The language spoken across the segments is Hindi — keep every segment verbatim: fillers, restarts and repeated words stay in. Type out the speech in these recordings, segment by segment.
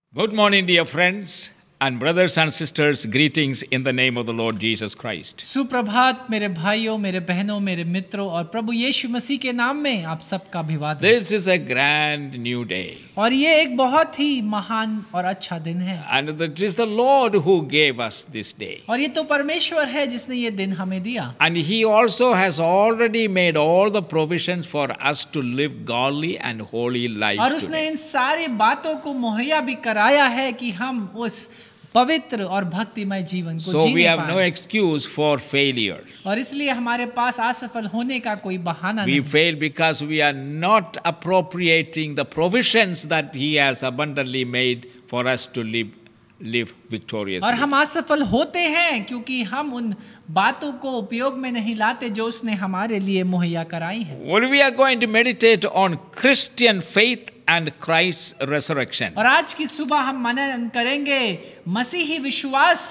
Good morning, dear friends and brothers and sisters. Greetings in the name of the Lord Jesus Christ. सुप्रभात मेरे भाइयों, मेरे बहनों, मेरे मित्रों और प्रभु यीशु मसीह के नाम में आप सबका अभिवादन। This is a grand new day. और ये एक बहुत ही महान और अच्छा दिन है। And it is the Lord who gave us this day. और ये तो परमेश्वर है जिसने ये दिन हमें दिया। And He also has already made all the provisions for us to live godly and holy lives और उसने today. इन सारी बातों को मुहैया भी कराया है कि हम उस पवित्र और भक्तिमय जीवन को So we जीने have no पाएं। excuse for failure. और इसलिए हमारे पास असफल होने का कोई बहाना We नहीं। fail because we are not appropriating the provisions that He has abundantly made for us to live, live victoriously. और हम असफल होते हैं क्योंकि हम उन बातों को उपयोग में नहीं लाते जो उसने हमारे लिए मुहैया कराई है। Well, we are going to meditate on Christian faith and Christ's resurrection. और आज की सुबह हम मनन करेंगे मसीही विश्वास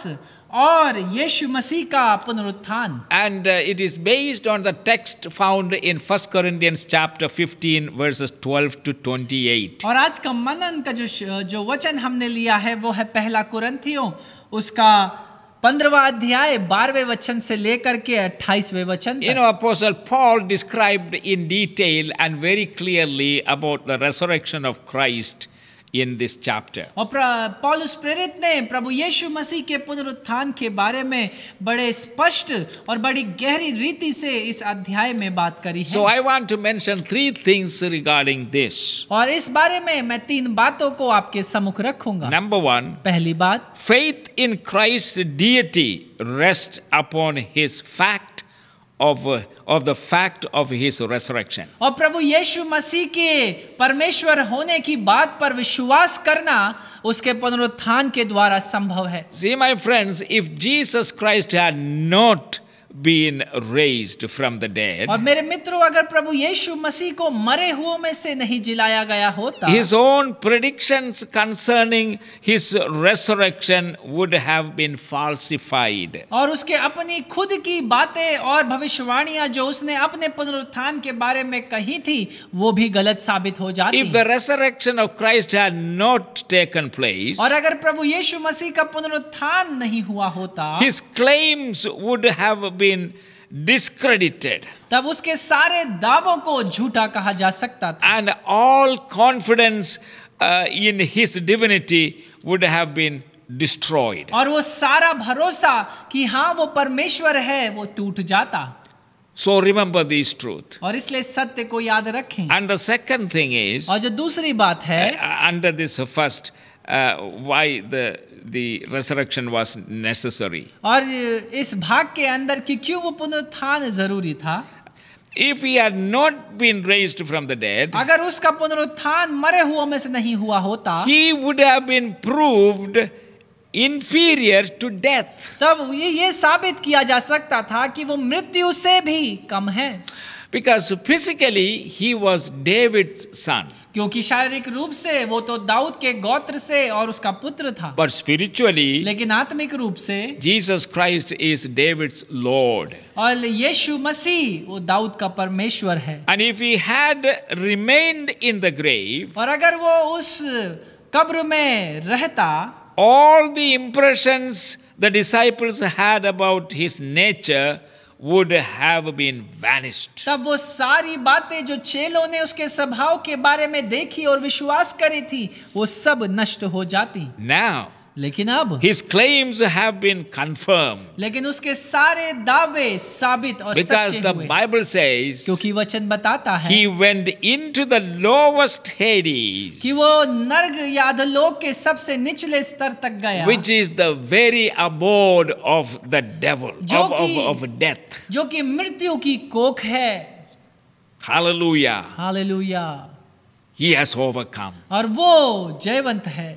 और यीशु मसीह का पुनरुत्थान। And uh, it is based on the text found in First Corinthians chapter fifteen verses twelve to twenty-eight. और आज का मनन का जो जो वचन हमने लिया है वो है पहला कुरिन्थियों उसका पंद्रहवां अध्याय बारहवें वचन से लेकर के अट्ठाईसवें वचन You know, Apostle Paul described in detail and very clearly about the resurrection of Christ in this chapter. और पौलुस प्रेरित ने प्रभु यीशु मसीह के पुनरुत्थान के बारे में बड़े स्पष्ट और बड़ी गहरी रीति से इस अध्याय में बात करी है। So I want to mention three things regarding this. और इस बारे में मैं तीन बातों को आपके सम्मुख रखूंगा। Number one, पहली बात, faith in Christ's deity rests upon His fact of uh, of the fact of His resurrection. और प्रभु यीशु मसीह के परमेश्वर होने की बात पर विश्वास करना उसके पुनरुत्थान के द्वारा संभव है। See, my friends, if Jesus Christ had not been raised from the dead, और मेरे मित्रों, अगर प्रभु यीशु मसीह को मरे हुओं में से नहीं जिलाया गया होता, His own predictions concerning His resurrection would have been falsified. और उसके अपनी खुद की बातें और भविष्यवाणियां जो उसने अपने पुनरुत्थान के बारे में कही थी वो भी गलत साबित हो जाती। If the resurrection of Christ had not taken place, और अगर प्रभु यीशु मसीह का पुनरुत्थान नहीं हुआ होता, His claims would have been discredited. तब उसके सारे दावों को झूठा कहा जा सकता था। And all confidence uh, in His divinity would have been destroyed. और वो सारा भरोसा कि हाँ वो परमेश्वर है वो टूट जाता। So remember this truth. और इसलिए सत्य को याद रखें। And the second thing is, और जो दूसरी बात है, uh, under this first, uh, why the the resurrection was necessary. और इस भाग के अंदर कि क्यों वो पुनरुत्थान जरूरी था। If He had not been raised from the dead, अगर उसका पुनरुत्थान मरे हुओं में से नहीं हुआ होता, He would have been proved inferior to death. तब ये ये साबित किया जा सकता था कि वो मृत्यु से भी कम है। Because physically He was David's son. क्योंकि शारीरिक रूप से वो तो दाऊद के गोत्र से और उसका पुत्र था। But spiritually, लेकिन आत्मिक रूप से Jesus Christ is David's Lord. और यीशु मसीह वो दाऊद का परमेश्वर है। And if He had remained in the grave, और अगर वो उस कब्र में रहता, all the impressions the disciples had about His nature would have been vanished. तब वो सारी बातें जो चेलों ने उसके स्वभाव के बारे में देखी और विश्वास करी थी वो सब नष्ट हो जाती। Now, लेकिन अब His claims have been confirmed. लेकिन उसके सारे दावे साबित और Because सच्चे the हुए। Bible says क्योंकि वचन बताता है He went into the lowest Hades, कि वो नर्क या अधोलोक के सबसे निचले स्तर तक गया, which is the very abode of the devil, जो of, of, कि- of death. जो कि मृत्यु की कोख है। Hallelujah. Hallelujah. He has overcome. और वो जयवंत है।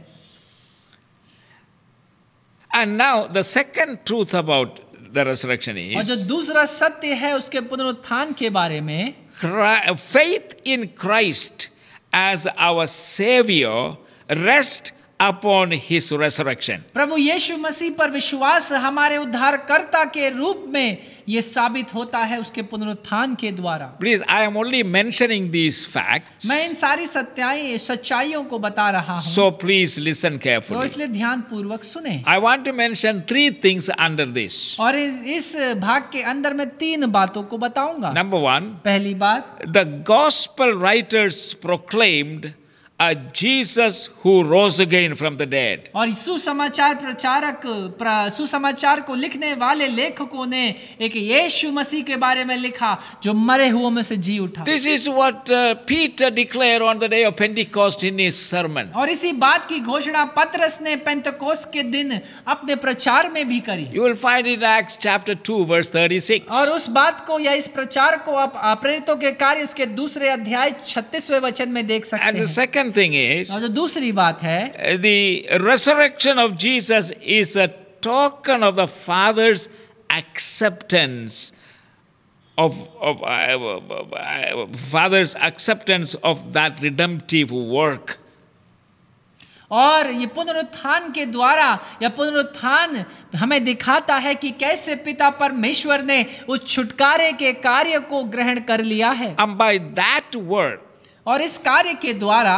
And now the second truth about the resurrection और जो is दूसरा सत्य है उसके पुनरुत्थान के बारे में, Chri- faith in Christ as our Savior rests upon His resurrection. प्रभु यीशु मसीह पर विश्वास हमारे उद्धारकर्ता के रूप में ये साबित होता है उसके पुनरुत्थान के द्वारा। Please, I am only mentioning these facts. मैं इन सारी सत्याई सच्चाइयों को बता रहा हूँ, So please listen तो carefully. इसलिए ध्यान पूर्वक सुने। I want to mention three things under this. और इस इस भाग के अंदर मैं तीन बातों को बताऊंगा। Number one, पहली बात, the gospel writers proclaimed a Jesus who rose again from the dead. और सुसमाचार प्रचारक प्र, सुसमाचार को लिखने वाले लेखकों ने एक यीशु मसीह के बारे में लिखा जो मरे हुओं में से जी उठा। This is what uh, Peter declared on the day of Pentecost in his sermon. और इसी बात की घोषणा पतरस ने पेंतकोस्त के दिन अपने प्रचार में भी करी। You will find it in Acts chapter two verse thirty-six. और उस बात को या इस प्रचार को आप प्रेरितों के कार्य उसके दूसरे अध्याय छत्तीसवें वचन में देख सकते And the हैं। second thing is, और जो दूसरी बात है, the resurrection of Jesus is a token of the Father's acceptance of, of uh, uh, Father's acceptance of that redemptive work. और ये पुनरुत्थान के द्वारा या पुनरुत्थान हमें दिखाता है कि कैसे पिता परमेश्वर ने उस छुटकारे के कार्य को ग्रहण कर लिया है। And by that work, और इस कार्य के द्वारा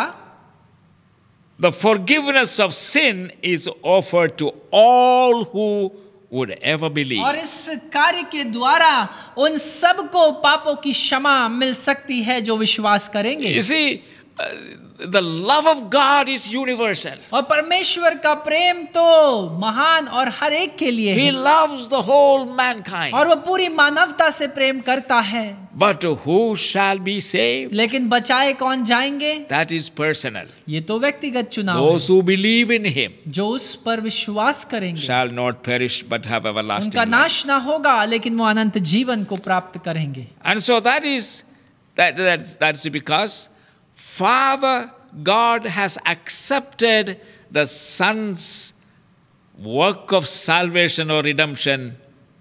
the forgiveness of sin is offered to all who would ever believe. और इस कार्य के द्वारा उन सब को पापों की क्षमा मिल सकती है जो विश्वास करेंगे। You see, uh, the love of God is universal. और परमेश्वर का प्रेम तो महान और हर एक के लिए He है, loves the whole mankind. और वो पूरी मानवता से प्रेम करता है। But who shall be saved? लेकिन बचाए कौन जाएंगे? That is personal. ये तो व्यक्तिगत चुनाव Those है। who believe in Him जो उस पर विश्वास करेंगे shall not perish but have everlasting उनका life. नाश ना होगा, लेकिन वो अनंत जीवन को प्राप्त करेंगे। And so that is that that's, that's because Father God has accepted the Son's work of salvation or redemption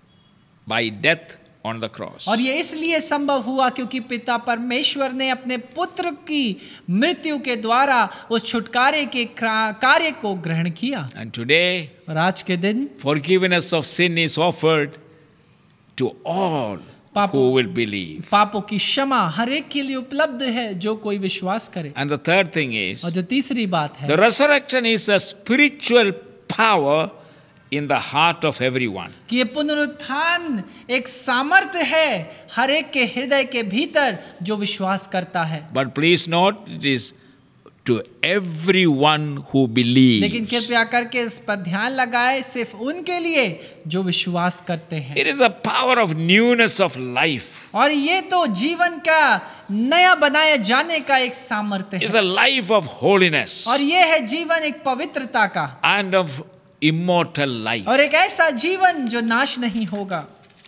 by death on the cross. और ये इसलिए संभव हुआ क्योंकि पिता परमेश्वर ने अपने पुत्र की मृत्यु के द्वारा उस छुटकारे के कार्य को ग्रहण किया। And today, और आज के दिन forgiveness of sin is offered to all Papo. who will believe. पापों की क्षमा हर एक के लिए उपलब्ध है जो कोई विश्वास करे। And the third thing is, और जो तीसरी बात है, the resurrection is a spiritual power in the heart of everyone. कि ये पुनरुत्थान एक सामर्थ्य है हर एक के हृदय के भीतर जो विश्वास करता है। But please note, it is to everyone who believes. लेकिन कृपया करके इस पर ध्यान लगाए, सिर्फ उनके लिए जो विश्वास करते हैं। It is a power of newness of life. और ये तो जीवन का नया बनाए जाने का एक सामर्थ्य It's है। a life of holiness और ये है जीवन एक पवित्रता का and of immortal life. और एक ऐसा जीवन जो नाश नहीं होगा।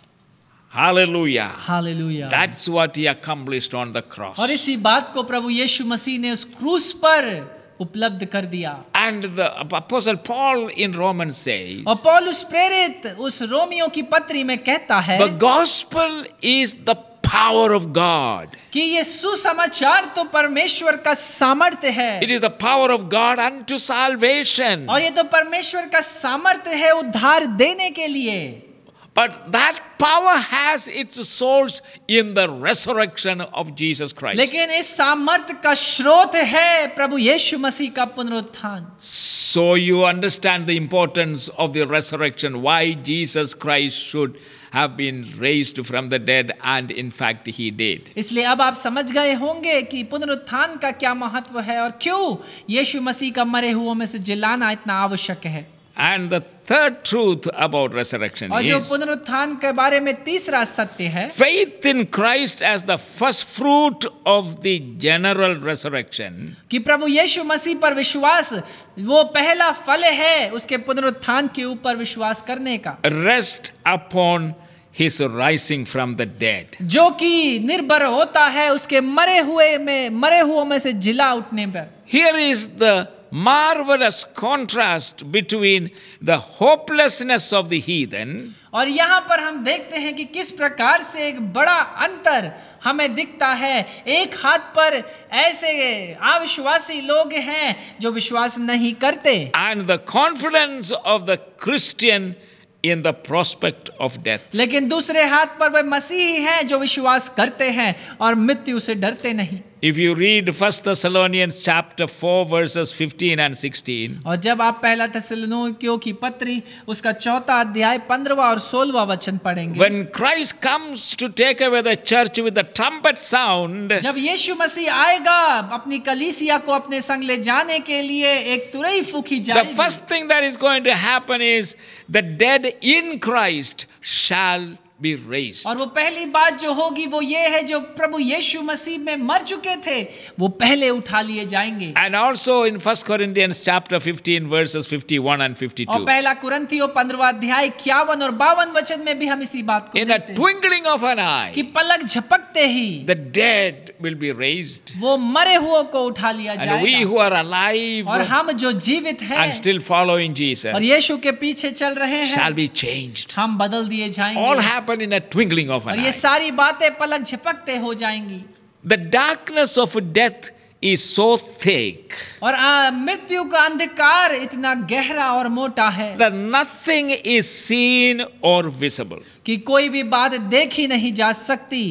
Hallelujah. Hallelujah. That's what He accomplished on the cross. और इसी बात को प्रभु यीशु मसीह ने उस क्रूस पर उपलब्ध कर दिया। And the Apostle Paul in Romans says, और पौलुस प्रेरित उस रोमियो की पत्री में कहता है the gospel is the power of God. कि ये सुसमाचार तो परमेश्वर का सामर्थ्य है। It is the power of God unto salvation. और ये तो परमेश्वर का सामर्थ्य है उद्धार देने के लिए। But that power has its source in the resurrection of Jesus Christ. लेकिन इस सामर्थ्य का स्रोत है प्रभु यीशु मसीह का पुनरुत्थान। So you understand the importance of the resurrection, why Jesus Christ should have been raised from the dead, and in fact He did. इसलिए अब आप समझ गए होंगे कि पुनरुत्थान का क्या महत्व है और क्यों यीशु मसीह का मरे हुओं में से जिलाना इतना आवश्यक है। And the third truth about resurrection और जो is पुनरुत्थान के बारे में तीसरा सत्य है, faith in Christ as the first fruit of the general resurrection कि प्रभु यीशु मसीह पर विश्वास वो पहला फल है उसके पुनरुत्थान के ऊपर विश्वास करने का, rest upon His rising from the dead. जो कि निर्भर होता है उसके मरे हुए में मरे हुओं में से जिला उठने पर। Here is the marvelous contrast between the hopelessness of the heathen और यहाँ पर हम देखते हैं कि किस प्रकार से एक बड़ा अंतर हमें दिखता है। एक हाथ पर ऐसे अविश्वासी लोग हैं जो विश्वास नहीं करते, and the confidence of the Christian in the prospect of death. लेकिन दूसरे हाथ पर वे मसीही हैं जो विश्वास करते हैं और मृत्यु से डरते नहीं। If you read First Thessalonians chapter four verses fifteen and sixteen, और जब आप पहला थिस्सलुनीकियों की पत्री उसका चौथा अध्याय पंद्रहवां और सोलहवां वचन पढ़ेंगे, when Christ comes to take away the church with the trumpet sound, जब यीशु मसीह आएगा अपनी कलीसिया को अपने संग ले जाने के लिए एक तुरही फूंकी the जाएगी, first thing that is going to happen is the dead in Christ shall be raised. और वो पहली बात जो होगी वो ये है जो प्रभु यीशु मसीह में मर चुके थे वो पहले उठा लिए जाएंगे। And also in First Corinthians chapter fifteen verses fifty-one and और fifty-two, पहला कुरिन्थियों पंद्रहवां अध्याय इक्यावन और बावन वचन में भी हम इसी बात को in a देखते हैं twinkling of an कि eye, पलक झपकते ही the dead will be raised, वो मरे हुओं को उठा लिया and we जाएगा who are alive और हम जो जीवित हैं and still following और Jesus यीशु के पीछे चल रहे हैं shall be changed. हम बदल दिए All जाएंगे happen in a twinkling of और an ये eye. सारी बातें पलक झपकते हो जाएंगी। The darkness of death is so thick और आ, मृत्यु का अंधकार इतना गहरा और मोटा है that nothing is seen or visible. कि कोई भी बात देखी नहीं जा सकती,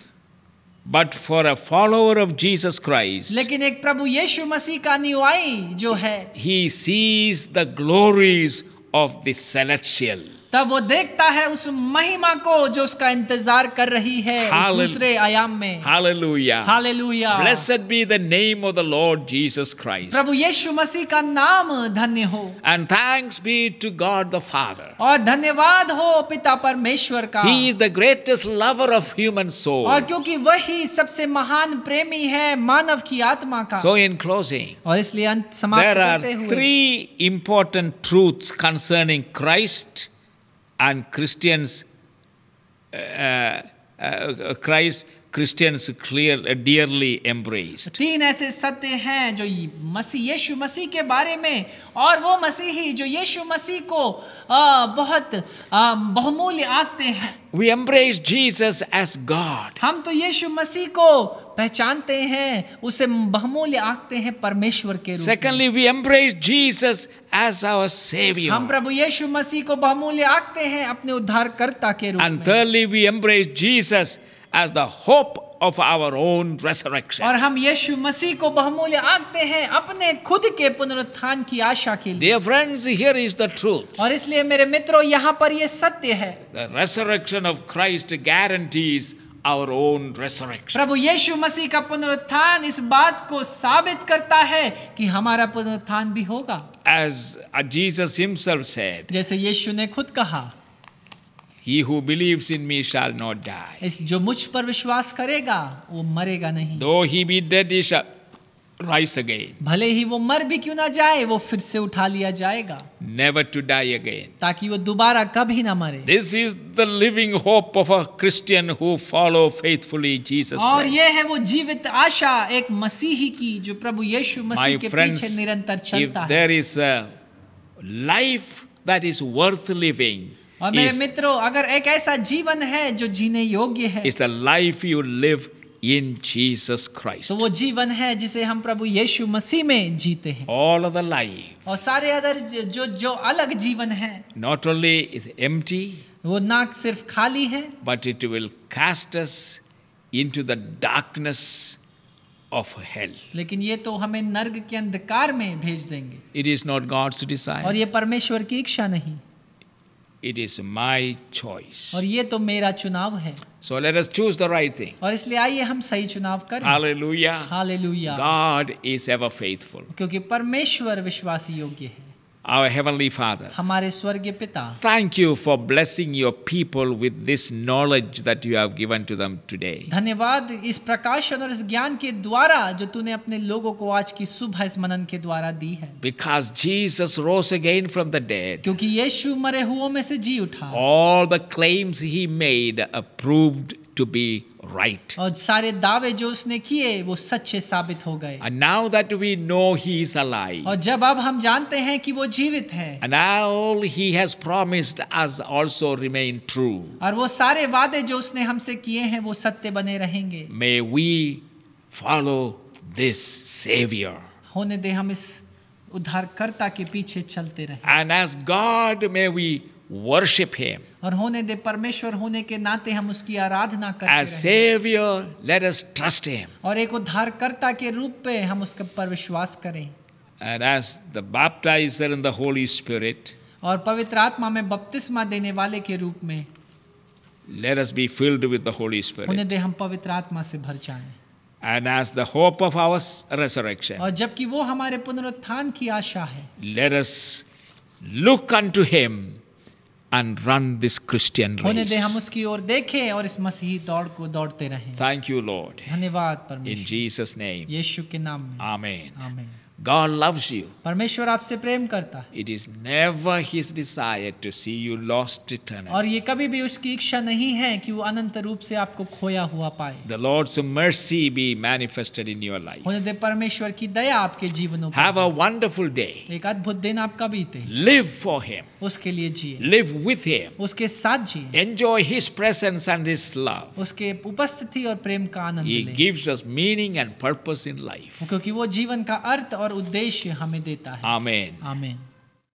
But for a follower of Jesus Christ, लेकिन एक प्रभु यीशु मसीह का अनुयायी जो है he sees the glories of the celestial. तब वो देखता है उस महिमा को जो उसका इंतजार कर रही है उस Hallel- दूसरे आयाम में। Hallelujah. Hallelujah. Blessed be the name of the Lord Jesus Christ. प्रभु यीशु मसीह का नाम धन्य हो And thanks be to God the Father. और धन्यवाद हो पिता परमेश्वर का। He is the greatest lover of human soul. और क्योंकि वही सबसे महान प्रेमी है मानव की आत्मा का। So in closing, और इसलिए अंत समाप्त there करते are हुए three important truths concerning Christ and Christians. Uh, uh, Christ, Christians clear, uh, dearly embraced. तीन ऐसे सत्य हैं जो मसीह यीशु मसीह के बारे में और वो मसीही जो यीशु मसीह को आ, बहुत आ, बहुमूल्य आंकते हैं। We embrace Jesus as God. हम तो यीशु मसीह को पहचानते हैं, उसे बहुमूल्य आंकते हैं परमेश्वर के रूप में। Secondly, we embrace Jesus as our Savior. हम प्रभु यीशु मसीह को बहुमूल्य आंकते हैं अपने उद्धारकर्ता के रूप And में। thirdly, we embrace Jesus as the hope of our own resurrection. और हम यीशु मसीह को बहुमूल्य आंकते हैं अपने खुद के पुनरुत्थान की आशा के लिए। Dear friends, here is the truth. और इसलिए मेरे मित्रों यहाँ पर ये सत्य है, The resurrection of Christ guarantees our own resurrection. प्रभु यीशु मसीह का पुनरुत्थान इस बात को साबित करता है कि हमारा पुनरुत्थान भी होगा। As Jesus himself said, जैसे यीशु ने खुद कहा, he who believes in me shall not die. इस जो मुझ पर विश्वास करेगा वो मरेगा नहीं, Though he be dead, he shall rise again, भले ही वो मर भी क्यों ना जाए वो फिर से उठा लिया जाएगा never to die again. ताकि वो दोबारा कभी ना मरे। This is the living hope of a Christian who follow faithfully Jesus और Christ. ये है वो जीवित आशा एक मसीही की जो प्रभु यीशु मसीह My के friends, पीछे निरंतर if चलता है। there is a life that is worth living, और मेरे is, मित्रों अगर एक ऐसा जीवन है जो जीने योग्य है is the life you live in Jesus Christ. तो वो जीवन है जिसे हम प्रभु यीशु मसीह में जीते हैं। All of the life और सारे अदर जो जो अलग जीवन है not only is empty, वो ना सिर्फ खाली है but it will cast us into the darkness of hell. लेकिन ये तो हमें नर्क के अंधकार में भेज देंगे। It is not God's और desire. ये परमेश्वर की इच्छा नहीं, It is my choice. और ये तो मेरा चुनाव है। So let us choose the right thing. और इसलिए आइए हम सही चुनाव करें। Hallelujah. Hallelujah. God is ever faithful. क्योंकि परमेश्वर विश्वासी योग्य है। Our Heavenly Father, हमारे स्वर्गीय पिता, thank you for blessing your people with this knowledge that you have given to them today. धन्यवाद इस प्रकाशन और इस ज्ञान के द्वारा जो तूने अपने लोगों को आज की सुबह इस मनन के द्वारा दी है। Because Jesus rose again from the dead, क्योंकि यीशु मरे हुओं में से जी उठा all the claims he made are proved to be right. और सारे दावे जो उसने किए वो सच्चे साबित हो गए। And now that we know he is alive, और जब अब हम जानते हैं कि वो जीवित है and all he has promised us also remain true, और वो सारे वादे जो उसने हमसे किए हैं वो सत्य बने रहेंगे, may we follow this Savior. होने दे हम इस उद्धारकर्ता के पीछे चलते रहें। And as God, may we worship Him. और होने दे, परमेश्वर होने के नाते हम उसकी आराधना करते As रहें। Savior, let us trust Him. और एक उद्धारकर्ता के रूप में हम उसके पर विश्वास करें। And as the baptizer in the Holy Spirit, और पवित्र आत्मा में बपतिस्मा देने वाले के रूप में let us be filled with the Holy होने Spirit. दे हम पवित्र आत्मा से भर जाएं। And as the hope of our resurrection, और जबकि वो हमारे पुनरुत्थान की आशा है, let us look unto Him and run this Christian होने दे हम race. उसकी ओर देखें और इस मसीही दौड़ को दौड़ते रहें। Thank you, Lord. धन्यवाद In परमेश्वर, Jesus' name. यीशु के नाम में Amen. आमीन। God loves you. परमेश्वर आपसे प्रेम करता है It is never His desire to see you lost eternally. और ये कभी भी उसकी इच्छा नहीं है कि वो अनंत रूप से आपको खोया हुआ पाए। The Lord's mercy be manifested in your life. होने दे परमेश्वर की दया आपके जीवनों Have पर। a wonderful day. एक अद्भुत दिन आपका बीते, Live for Him. उसके लिए जिए, Live with Him. उसके साथ जिए, Enjoy His presence and His love. उसके उपस्थिति और प्रेम का आनंद He लें, gives us meaning and purpose in life. क्योंकि वो जीवन का अर्थ और उद्देश्य हमें देता है। Amen. आमीन।